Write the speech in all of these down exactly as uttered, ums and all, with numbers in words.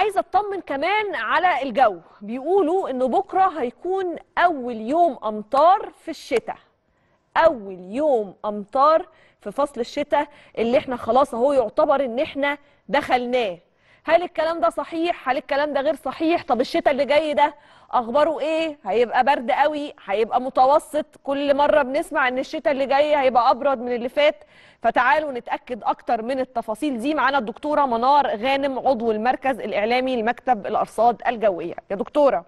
عايزه اطمن كمان على الجو. بيقولوا انه بكره هيكون اول يوم امطار في الشتاء، اول يوم امطار في فصل الشتاء اللي احنا خلاص اهو يعتبر ان احنا دخلناه. هل الكلام ده صحيح؟ هل الكلام ده غير صحيح؟ طب الشتاء اللي جاي ده اخباره ايه؟ هيبقى برد قوي؟ هيبقى متوسط؟ كل مره بنسمع ان الشتاء اللي جاي هيبقى ابرد من اللي فات. فتعالوا نتاكد اكتر من التفاصيل دي. معانا الدكتوره منار غانم، عضو المركز الاعلامي لمكتب الارصاد الجويه. يا دكتوره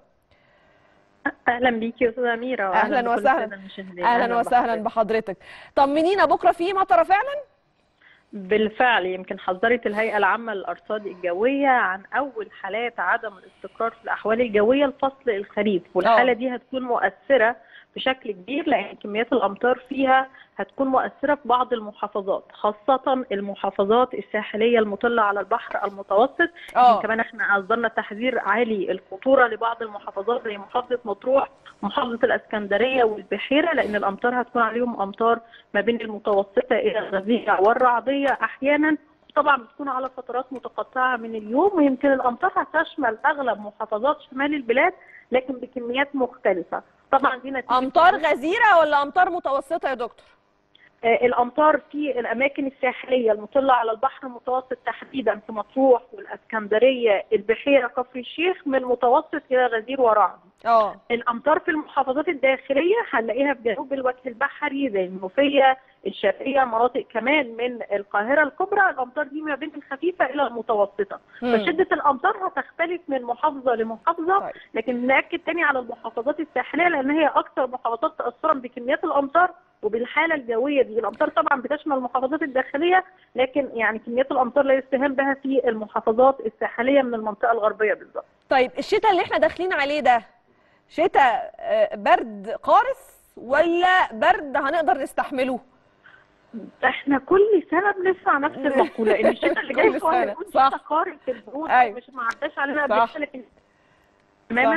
اهلا بيكي يا استاذه اميره، واهلا اهلا بكل وسهلا. الساده المشاهدين. اهلا وسهلا بحضرتك. طمنينا، بكره في مطره فعلا؟ بالفعل يمكن حذرت الهيئه العامه للارصاد الجويه عن اول حالات عدم الاستقرار في الاحوال الجويه لفصل الخريف، والحاله أوه. دي هتكون مؤثره بشكل كبير لان كميات الامطار فيها هتكون مؤثره في بعض المحافظات، خاصه المحافظات الساحليه المطله على البحر المتوسط. كمان احنا اصدرنا تحذير عالي الخطوره لبعض المحافظات زي محافظه مطروح، محافظه الاسكندريه والبحيره، لان الامطار هتكون عليهم امطار ما بين المتوسطه الى الغزيره والرعديه احيانا، طبعا بتكون على فترات متقطعه من اليوم، ويمكن الامطار هتشمل اغلب محافظات شمال البلاد لكن بكميات مختلفه. طبعا دي نتيجه امطار غزيره ولا امطار متوسطه يا دكتور؟ آه الامطار في الاماكن الساحليه المطله على البحر المتوسط تحديدا في مطروح والاسكندريه البحيره كفر الشيخ من متوسط الى غزير ورعد. اه الامطار في المحافظات الداخليه هنلاقيها في جنوب الوجه البحري زي المنوفيه، الشرقيه، مناطق كمان من القاهره الكبرى. الامطار دي ما بين الخفيفه الى المتوسطه، فشده الامطار هتختلف من محافظه لمحافظه. طيب. لكن ناكد تاني على المحافظات الساحليه لان هي اكثر محافظات تاثرا بكميات الامطار وبالحاله الجويه دي. الامطار طبعا بتشمل المحافظات الداخليه لكن يعني كميات الامطار لا يستهان بها في المحافظات الساحليه من المنطقه الغربيه بالظبط. طيب الشتاء اللي احنا داخلين عليه ده شتاء برد قارس ولا برد هنقدر نستحمله؟ احنا كل سنه بنسمع نفس المقوله ان الشتاء اللي جاي هو هيكون شتاء قارس البروده. أيوة. مش ما عداش علينا قبل كده لكن تماما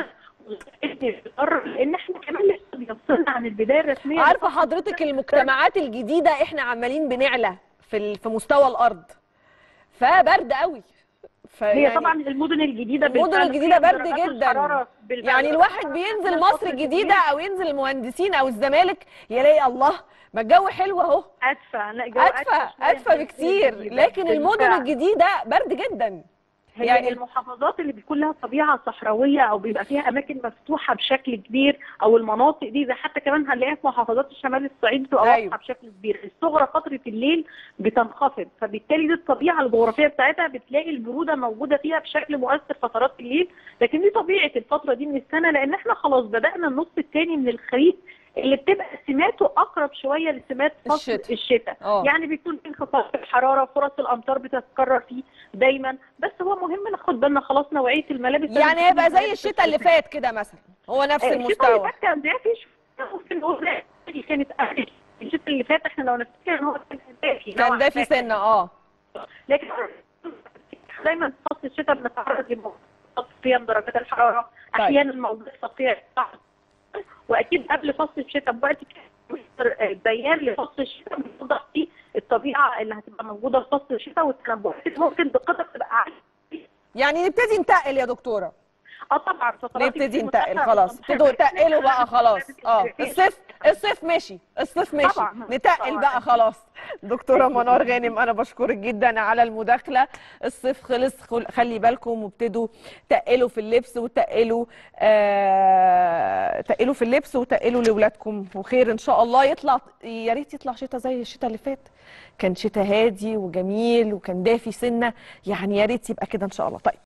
لان احنا كمان لسه بيفصلنا عن البدايه الرسميه. عارفه حضرتك المجتمعات الجديده احنا عمالين بنعلى في في مستوى الارض، فبرد قوي. هي طبعا المدن الجديده المدن الجديده برد جدا، يعني الواحد بينزل مصر الجديده او ينزل المهندسين او الزمالك يلاقي الله ما الجو حلو اهو، ادفى. لا جو ادفى ادفى بكتير، لكن المدن الجديده برد جدا. هي يعني المحافظات اللي بيكون لها طبيعه صحراويه او بيبقى فيها اماكن مفتوحه بشكل كبير او المناطق دي، زي حتى كمان هنلاقيها في محافظات الشمال الصعيد بتبقى واضحه. أيوة. بشكل كبير الصغرى فتره الليل بتنخفض، فبالتالي دي الطبيعه الجغرافيه بتاعتها بتلاقي البروده موجوده فيها بشكل مؤثر فترات الليل. لكن دي طبيعه الفتره دي من السنه لان احنا خلاص بدانا النص الثاني من الخريف اللي بتبقى سماته اقرب شويه لسمات فصل الشتاء, الشتاء. يعني بيكون في انخفاض في الحراره، فرص الامطار بتتكرر فيه دايما، بس هو مهم ناخد بالنا خلاص نوعيه الملابس. يعني هيبقى زي الشتاء اللي فات كده مثلا، هو نفس المستوى. الشتاء اللي فات كان دافي شويه، اللي كانت الشتاء اللي فات احنا لو نفتكر ان هو كان دافي كان دافي سنه اه لكن دايما في فصل الشتاء بنتعرض لموجات قيم درجات الحراره، احيانا موجات سطحيه، واكيد قبل فصل الشتاء بوقت بيان لفصل الشتاء بيوضح فيه الطبيعه اللي هتبقى موجوده في فصل الشتاء والتنبؤات ممكن دقتها تبقى عاليه. يعني نبتدي ننتقل يا دكتوره؟ اه طبعا نبتدي ننتقل خلاص، ابتدوا تقلوا بقى خلاص. اه الصيف الصيف مشي، الصيف مشي، نتقل بقى خلاص. دكتوره منار غانم انا بشكرك جدا على المداخله. الصيف خلص، خلي بالكم وابتدوا تقلوا في اللبس وتقلوا آه تقلوا في اللبس وتقلوا لاولادكم، وخير ان شاء الله. يطلع يا ريت يطلع شتاء زي الشتاء اللي فات، كان شتاء هادي وجميل وكان دافي سنه، يعني يا ريت يبقى كده ان شاء الله. طيب